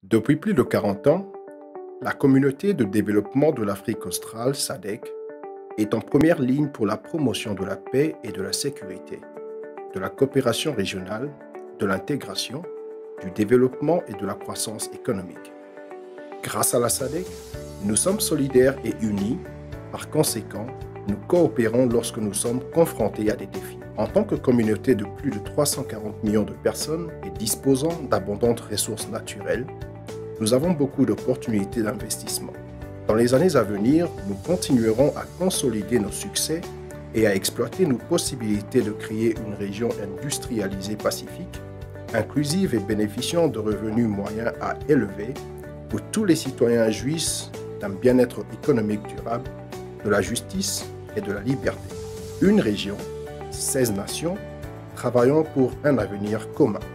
Depuis plus de 40 ans, la communauté de développement de l'Afrique australe, SADC, est en première ligne pour la promotion de la paix et de la sécurité, de la coopération régionale, de l'intégration, du développement et de la croissance économique. Grâce à la SADC, nous sommes solidaires et unis. Par conséquent, nous coopérons lorsque nous sommes confrontés à des défis. En tant que communauté de plus de 340 millions de personnes et disposant d'abondantes ressources naturelles, nous avons beaucoup d'opportunités d'investissement. Dans les années à venir, nous continuerons à consolider nos succès et à exploiter nos possibilités de créer une région industrialisée pacifique, inclusive et bénéficiant de revenus moyens à élever, où tous les citoyens jouissent d'un bien-être économique durable, de la justice et de la liberté. Une région, 16 nations, travaillant pour un avenir commun.